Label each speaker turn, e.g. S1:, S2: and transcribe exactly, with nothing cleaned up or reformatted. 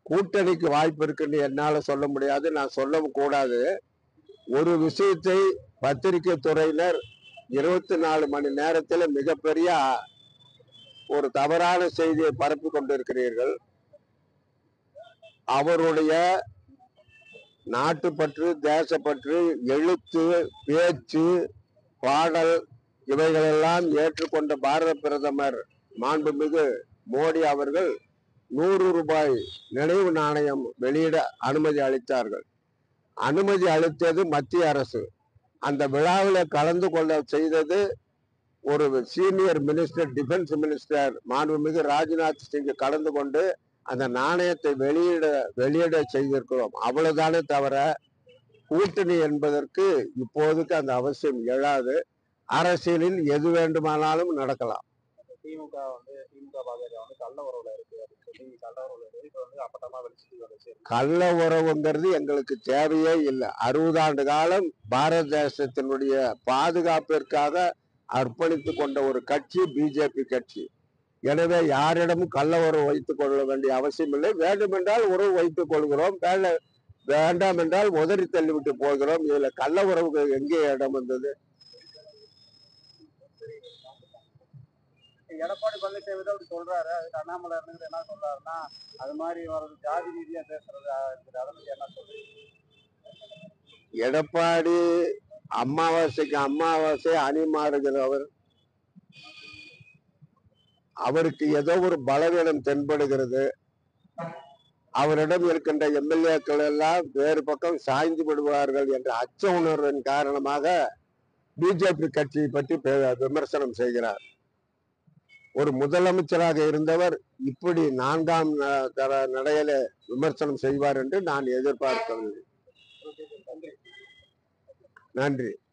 S1: கூட்டணிக்கு வாய்ப்பு இருக்குன்னு என்னால சொல்ல முடியாது, நான் சொல்லவும் கூடாது. ஒரு விஷயத்தை பத்திரிகை துறையினர் இருபத்தி நாலு மணி நேரத்தில் மிகப்பெரிய ஒரு தவறான செய்தியை பரப்பி கொண்டிருக்கிறீர்கள். அவருடைய நாட்டுப்பற்று, தேசப்பற்று, எழுத்து, பேச்சு, பாடல் இவைகளெல்லாம் ஏற்றுக்கொண்ட பாரத பிரதமர் மாண்புமிகு மோடி அவர்கள் நூறு ரூபாய் நினைவு நாணயம் வெளியிட அனுமதி அளித்தார்கள். அனுமதி அளித்தது மத்திய அரசு. அந்த விழாவில் கலந்து கொள்ள செய்தது ஒரு சீனியர் மினிஸ்டர், டிஃபென்ஸ் மினிஸ்டர் மாண்புமிகு ராஜ்நாத் சிங் கலந்து கொண்டு அந்த நாணயத்தை வெளியிட வெளியிட செய்திருக்கிறோம். அவ்வளவுதானே தவிர கூட்டணி என்பதற்கு இப்போதுக்கு அந்த அவசியம் எழாது. அரசியலில் எது வேண்டுமானாலும் நடக்கலாம்.
S2: திமுக வந்து திமுக பாஜக வந்து கள்ள உறவுல இருக்கு அப்படின்னு சொல்லி கள்ள உறவுல இருக்கு வந்து அப்பட்டமா வெளிச்சு
S1: கள்ள உறவுங்கிறது எங்களுக்கு தேவையே இல்லை. அறுபது ஆண்டு காலம் பாரத தேசத்தினுடைய பாதுகாப்பிற்காக அர்ப்பணித்து கொண்ட ஒரு கட்சி பிஜேபி கட்சி. எனவே யாரிடமும் கள்ள உறவு வைத்துக் கொள்ள வேண்டிய அவசியம் இல்லை. வேண்டுமென்றால் உறவு வைத்துக் கொள்கிறோம், வேண்டாம் என்றால் உதறி தள்ளிவிட்டு போகிறோம். இதுல கள்ள உறவுக்கு எங்கே இடம் வந்தது?
S2: எடப்பாடி பழனிசாமி தான் அப்படி சொல்றாரு. அதுக்கு அண்ணாமலை இருந்து என்ன சொல்றாருன்னா, அது மாதிரி வர்றது ஜாதி ரீதியா பேசுறது இருக்குது. அதை பத்தி என்ன சொல்றீங்க?
S1: எடப்பாடி அமாவாசைக்கு அமாவாசை அணி மாறுகிறவர். அவருக்கு ஏதோ ஒரு பலவீனம் தென்படுகிறது. அவரிடம் இருக்கின்ற எம்எல்ஏக்கள் எல்லாம் வேறு பக்கம் சாய்ந்து விடுவார்கள் என்ற அச்ச உணர்வின் காரணமாக பிஜேபி கட்சியை பற்றி விமர்சனம் செய்கிறார். ஒரு முதலமைச்சராக இருந்தவர் இப்படி நான்காம் தர நடையில விமர்சனம் செய்வார் என்று நான் எதிர்பார்க்கவில்லை. நன்றி.